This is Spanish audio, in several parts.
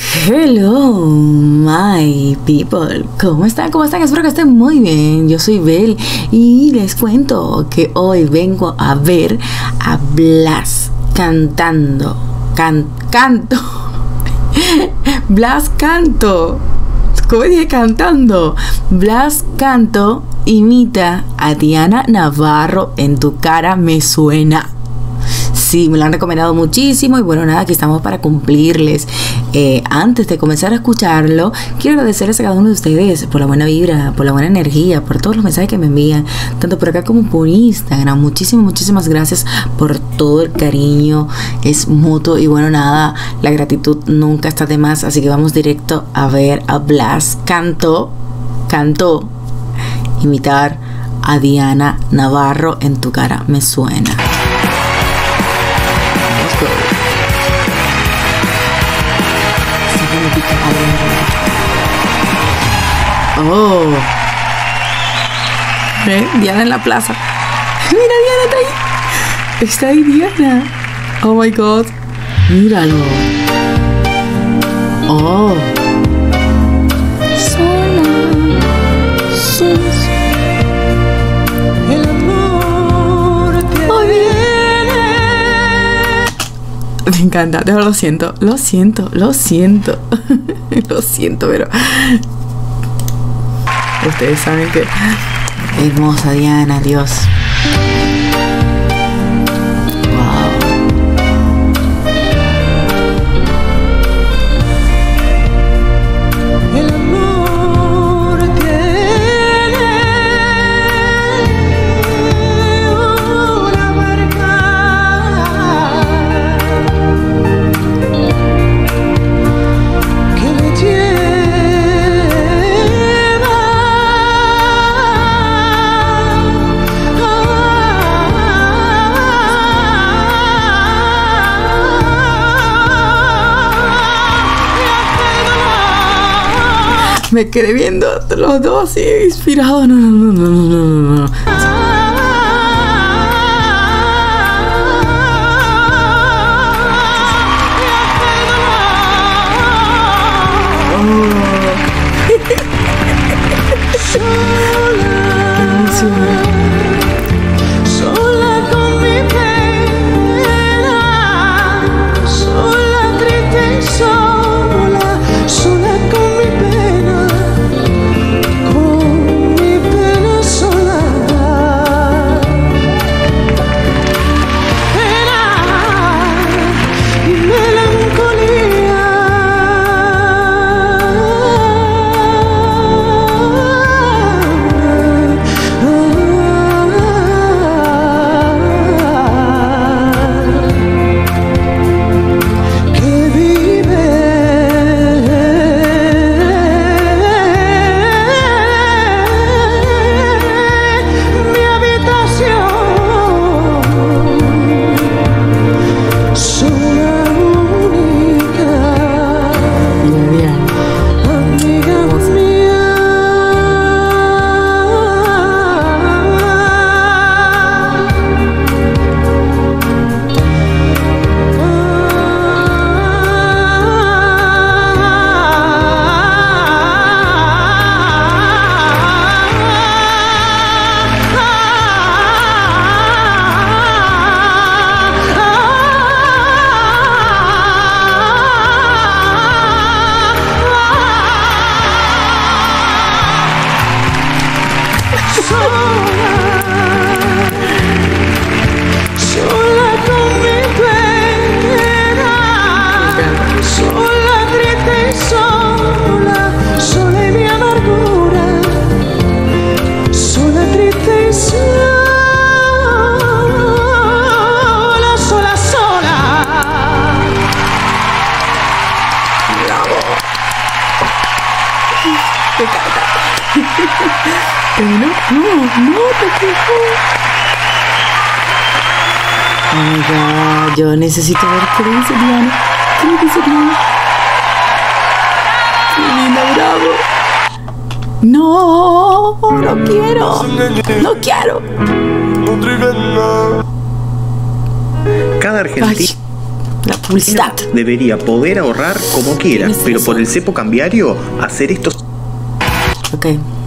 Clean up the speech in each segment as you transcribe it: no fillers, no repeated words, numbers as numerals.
Hello, my people. ¿Cómo están? ¿Cómo están? Espero que estén muy bien. Yo soy Bel y les cuento que hoy vengo a ver a Blas cantando. Canto. Blas Canto. ¿Cómo dije cantando? Blas Canto imita a Diana Navarro. En tu cara me suena. Sí, me lo han recomendado muchísimo y bueno, nada, aquí estamos para cumplirles. Antes de comenzar a escucharlo, quiero agradecerles a cada uno de ustedes por la buena vibra, por la buena energía, por todos los mensajes que me envían, tanto por acá como por Instagram. Muchísimas gracias por todo el cariño, es mutuo y bueno, nada, la gratitud nunca está de más, así que vamos directo a ver a Blas Canto imitar a Diana Navarro. En tu cara me suena. Oh, Diana en la plaza. Mira, Diana está ahí. Está ahí Diana. Oh my god. Míralo. Oh. El amor te viene. Me encanta. De verdad lo siento. Lo siento, pero ustedes saben que hermosa Diana, Dios. El amor tiene una marca que me lleva Me quedé viendo los dos así inspirados. No. sola con mi pena, sola triste y sola con mi pena sola. Pena y melancolía. Que vive mi habitación, sola única, amiga mía. Sola con mi pena, sola triste y sola y mi amargura, sola triste y sola. Me encanta. No te fijo. Oh my god, yo necesito ver qué dice Diana. ¿Qué dice Diana? ¡Qué lindo, bravo! No quiero. Cada argentino La publicidad. Debería poder ahorrar como quiera, pero por el cepo cambiario, hacer esto... Ok.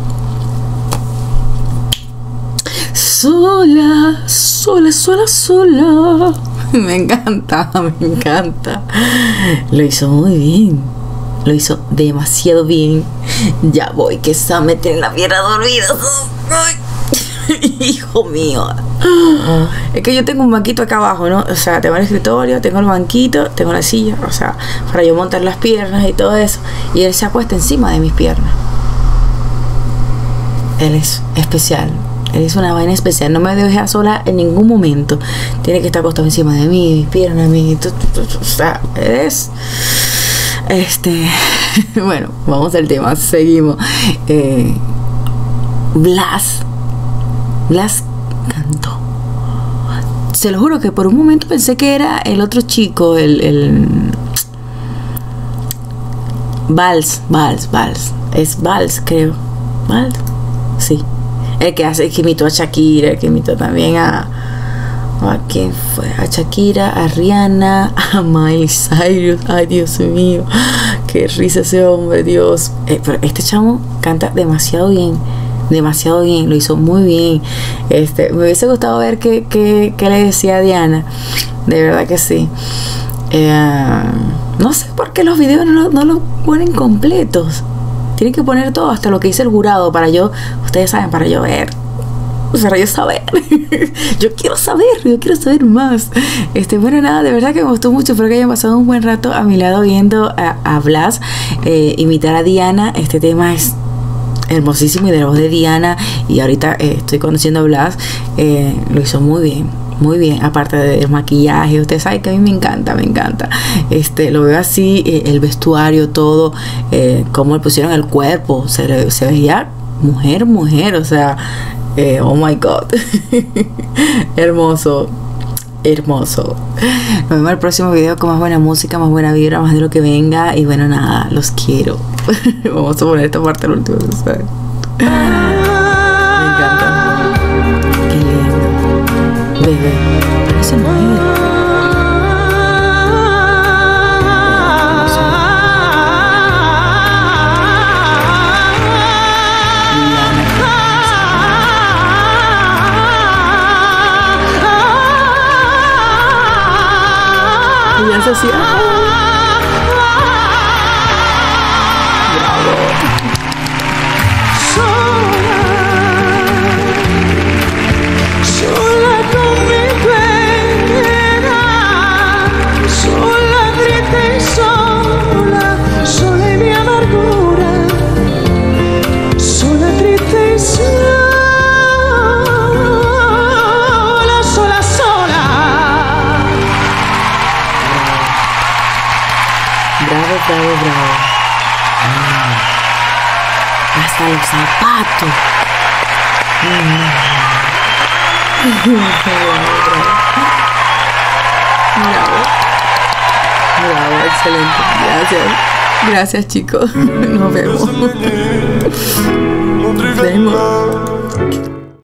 Sola, sola, sola, sola. Me encanta, me encanta. Lo hizo muy bien. Lo hizo demasiado bien. Ya voy, que se me tiene la pierna dormida. Ay, hijo mío. Es que yo tengo un banquito acá abajo, ¿no? O sea, tengo el escritorio, tengo el banquito, tengo la silla. O sea, para yo montar las piernas y todo eso. Y él se acuesta encima de mis piernas. Él es especial. Él es una vaina especial. No me deja sola en ningún momento. Tiene que estar acostado encima de mí, mis piernas, o sea, él es... Bueno, vamos al tema. Seguimos. Blas cantó. Se lo juro que por un momento pensé que era el otro chico, el Vals. Es Vals, creo. Vals, sí. El que imitó a Shakira, el que imitó también a ¿quién fue? A Shakira, a Rihanna, a Miley Cyrus. Ay, Dios mío, qué risa ese hombre, Dios. Pero este chamo canta demasiado bien, lo hizo muy bien. Me hubiese gustado ver qué le decía a Diana, de verdad que sí. No sé por qué los videos no los ponen completos. Tienen que poner todo, hasta lo que dice el jurado, para yo, ustedes saben, para yo ver, para yo saber. yo quiero saber más. Bueno, nada, de verdad que me gustó mucho. Espero que hayan pasado un buen rato a mi lado viendo a Blas imitar a Diana. Este tema es hermosísimo y de la voz de Diana, y ahorita estoy conociendo a Blas. Lo hizo muy bien. Muy bien, aparte del maquillaje, ustedes saben que a mí me encanta. Lo veo así, el vestuario, todo, cómo le pusieron el cuerpo, se veía mujer, o sea, oh my god. Hermoso. Nos vemos en el próximo video con más buena música, más buena vibra, más de lo que venga. Y bueno, nada, los quiero. Vamos a poner esta parte al último, ¿sabes? Me encanta. Qué lindo. Bebé, parece mujer. Y ya se hacía. Sola con mi pena, sola triste y sola y mi amargura, sola triste y sola. Bravo. Hasta los zapatos. Bravo, excelente. Gracias chicos. Nos vemos.